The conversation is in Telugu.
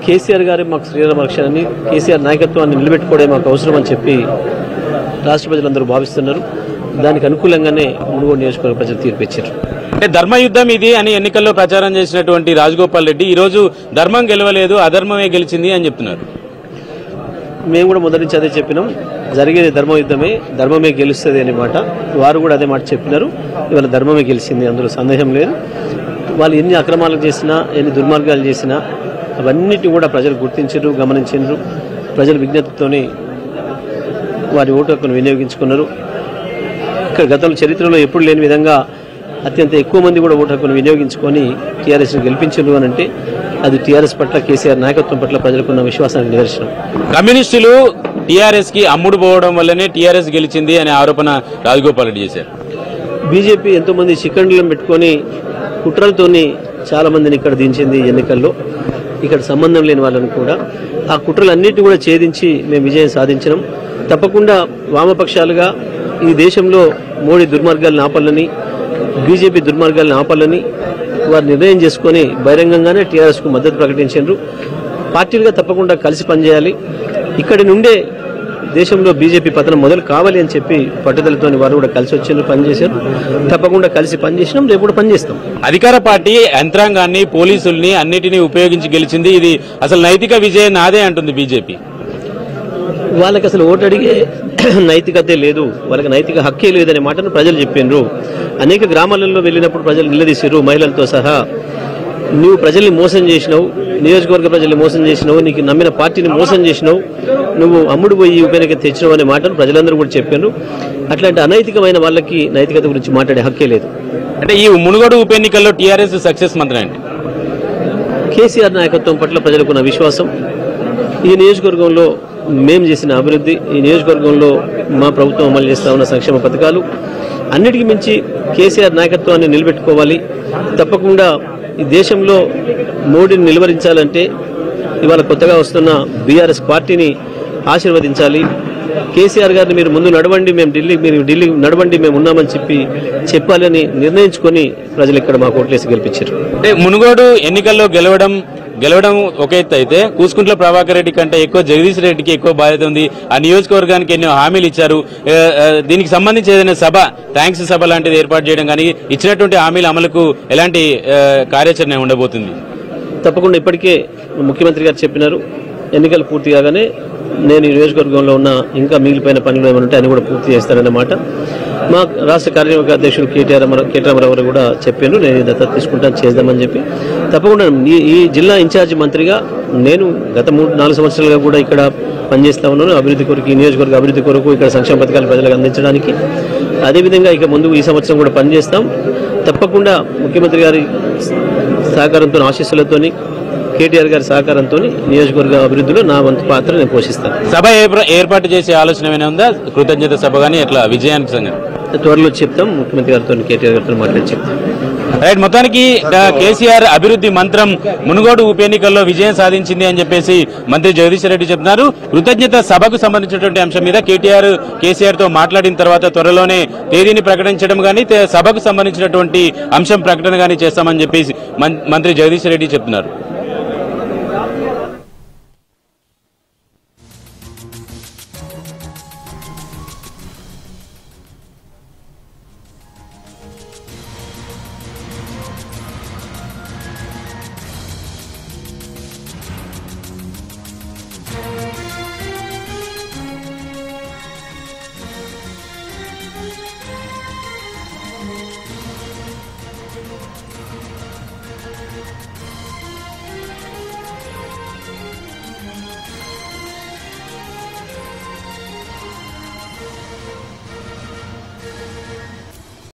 కేసీఆర్ గారి మాకు శ్రీరామ రక్షణ అని, కేసీఆర్ నాయకత్వాన్ని నిలబెట్టుకోవడం మాకు అవసరం అని చెప్పి రాష్ట్ర ప్రజలందరూ భావిస్తున్నారు. దానికి అనుకూలంగానే మునుగోడు నియోజకవర్గ ప్రజలు తీర్పిచ్చారు. అంటే ధర్మయుద్ధం ఇది అని ఎన్నికల్లో ప్రచారం చేసినటువంటి రాజగోపాల్ రెడ్డి ఈరోజు ధర్మం గెలవలేదు, అధర్మమే గెలిచింది అని చెప్తున్నారు. మేము కూడా మొదటి నుంచి అదే చెప్పినాం, జరిగేది ధర్మయుద్ధమే, ధర్మమే గెలుస్తుంది అనే మాట. వారు కూడా అదే మాట చెప్పినారు. ఇవాళ ధర్మమే గెలిచింది, అందులో సందేహం లేదు. వాళ్ళు ఎన్ని అక్రమాలు చేసినా, ఎన్ని దుర్మార్గాలు చేసినా అవన్నిటి కూడా ప్రజలు గుర్తించారు, గమనించారు. ప్రజల విజ్ఞతతోనే వారి ఓటు హక్కును వినియోగించుకున్నారు. ఇక్కడ గతంలో చరిత్రలో ఎప్పుడు లేని విధంగా అత్యంత ఎక్కువ మంది కూడా ఓటు హక్కును వినియోగించుకొని టీఆర్ఎస్ని గెలిపించారు అని అంటే అది టీఆర్ఎస్ పట్ల, కేసీఆర్ నాయకత్వం పట్ల ప్రజలకున్న విశ్వాసానికి నిదర్శనం. కమ్యూనిస్టులు టీఆర్ఎస్ కి అమ్ముడు పోవడం వల్లనే టీఆర్ఎస్ గెలిచింది అనే ఆరోపణ రాజగోపాల్ రెడ్డి చేశారు. బీజేపీ ఎంతోమంది శిఖండులను పెట్టుకొని కుట్రలతోని చాలా మందిని ఇక్కడ దించింది ఎన్నికల్లో. ఇక్కడ సంబంధం లేని వాళ్ళని కూడా ఆ కుట్రలన్నింటినీ కూడా ఛేదించి మేము విజయం సాధించినాం. తప్పకుండా వామపక్షాలుగా ఈ దేశంలో మోడీ దుర్మార్గాలను ఆపాలని, బీజేపీ దుర్మార్గాలను ఆపాలని వారు నిర్ణయం చేసుకుని బహిరంగంగానే టీఆర్ఎస్కు మద్దతు ప్రకటించారు. పార్టీలుగా తప్పకుండా కలిసి పనిచేయాలి. ఇక్కడి నుండే దేశంలో బీజేపీ పతనం మొదలు కావాలి అని చెప్పి పట్టుదలతో వారు కూడా కలిసి వచ్చి పనిచేశారు. తప్పకుండా కలిసి పనిచేసినాం, రేపు కూడా పనిచేస్తాం. అధికార పార్టీ యంత్రాంగాన్ని, పోలీసుల్ని అన్నిటినీ ఉపయోగించి గెలిచింది. ఇది అసలు నైతిక విజయం నాదే అంటుంది బీజేపీ. వాళ్ళకి అసలు ఓటు అడిగే నైతికతే లేదు, వాళ్ళకి నైతిక హక్కే లేదనే మాటను ప్రజలు చెప్పిండ్రు. అనేక గ్రామాలలో వెళ్ళినప్పుడు ప్రజలు నిలదీశారు, మహిళలతో సహా. నువ్వు ప్రజల్ని మోసం చేసినావు, నియోజకవర్గ ప్రజల్ని మోసం చేసినావు, నీకు నమ్మిన పార్టీని మోసం చేసినావు, నువ్వు అమ్ముడు పోయి ఉప ఎన్నిక తెచ్చినావు అనే మాటను ప్రజలందరూ కూడా చెప్పారు. అట్లాంటి అనైతికమైన వాళ్ళకి నైతికత గురించి మాట్లాడే హక్కే లేదు. అంటే ఈ మునుగోడు ఉప ఎన్నికల్లో టీఆర్ఎస్ సక్సెస్ మంత్రం ఏంటి? కేసీఆర్ నాయకత్వం పట్ల ప్రజలకున్న విశ్వాసం, ఈ నియోజకవర్గంలో మేము చేసిన అభివృద్ధి, ఈ నియోజకవర్గంలో మా ప్రభుత్వం అమలు చేస్తా ఉన్న సంక్షేమ పథకాలు, అన్నిటికీ మించి కేసీఆర్ నాయకత్వాన్ని నిలబెట్టుకోవాలి. తప్పకుండా ఈ దేశంలో మోడీని నిలువరించాలంటే ఇవాళ కొత్తగా వస్తున్న బీఆర్ఎస్ పార్టీని ఆశీర్వదించాలి. కేసీఆర్ గారిని మీరు ముందు నడవండి, మీరు ఢిల్లీ నడవండి, మేము ఉన్నామని చెప్పాలని నిర్ణయించుకొని ప్రజలు ఇక్కడ మాకు ఓట్లేసి గెలిపించారు. అంటే మునుగోడు ఎన్నికల్లో గెలవడం ఒక ఎత్తు అయితే, కూసుకుంట్ల ప్రభాకర్ రెడ్డి కంటే ఎక్కువ జగదీష్ రెడ్డికి ఎక్కువ బాధ్యత ఉంది. ఆ నియోజకవర్గానికి ఎన్నో హామీలు ఇచ్చారు. దీనికి సంబంధించి ఏదైనా సభ, థ్యాంక్స్ సభ లాంటిది ఏర్పాటు చేయడం కానీ, ఇచ్చినటువంటి హామీల అమలుకు ఎలాంటి కార్యాచరణ ఉండబోతుంది? తప్పకుండా ఇప్పటికే ముఖ్యమంత్రి గారు చెప్పినారు, ఎన్నికలు పూర్తి కాగానే నేను ఈ నియోజకవర్గంలో ఉన్న ఇంకా మిగిలిపోయిన పనులు ఏమైనా ఉంటే అని కూడా పూర్తి చేస్తారన్నమాట. మా రాష్ట్ర కార్యవర్గ అధ్యక్షుడు కేటీ రామారావు కూడా చెప్పాను, నేను దత్తత తీసుకుంటాను, చేద్దామని చెప్పి. తప్పకుండా ఈ జిల్లా ఇన్ఛార్జి మంత్రిగా నేను గత 3-4 సంవత్సరాలుగా కూడా ఇక్కడ పనిచేస్తా ఉన్నాను. అభివృద్ధి కొరకు, ఈ నియోజకవర్గ అభివృద్ధి కొరకు, ఇక్కడ సంక్షేమ పథకాలు ప్రజలకు అందించడానికి. అదేవిధంగా ఇక ముందు ఈ సంవత్సరం కూడా పనిచేస్తాం. తప్పకుండా ముఖ్యమంత్రి గారి సహకారంతో, ఆశీస్సులతోని, కేటీఆర్ గారి సహకారంతో నియోజకవర్గ అభివృద్ధిలో నా వంతు పాత్ర నేను పోషిస్తాను. సభ ఏర్పాటు చేసే ఆలోచన ఏమైనా ఉందా? కృతజ్ఞత సభ కానీ ఎట్లా విజయానికి సంగతి త్వరలో చెప్తాం. ముఖ్యమంత్రి గారితో, కేటీఆర్ గారితో మాట్లాడి చెప్తాం. రైట్. మొత్తానికి కేసీఆర్ అభివృద్ధి మంత్రం మునుగోడు ఉప ఎన్నికల్లో విజయం సాధించింది అని చెప్పేసి మంత్రి జగదీష్ రెడ్డి చెప్తున్నారు. కృతజ్ఞత సభకు సంబంధించినటువంటి అంశం మీద కేసీఆర్ తో మాట్లాడిన తర్వాత త్వరలోనే తేదీని ప్రకటించడం కానీ, సభకు సంబంధించినటువంటి అంశం ప్రకటన కానీ చేస్తామని చెప్పేసి మంత్రి జగదీష్ రెడ్డి చెప్తున్నారు.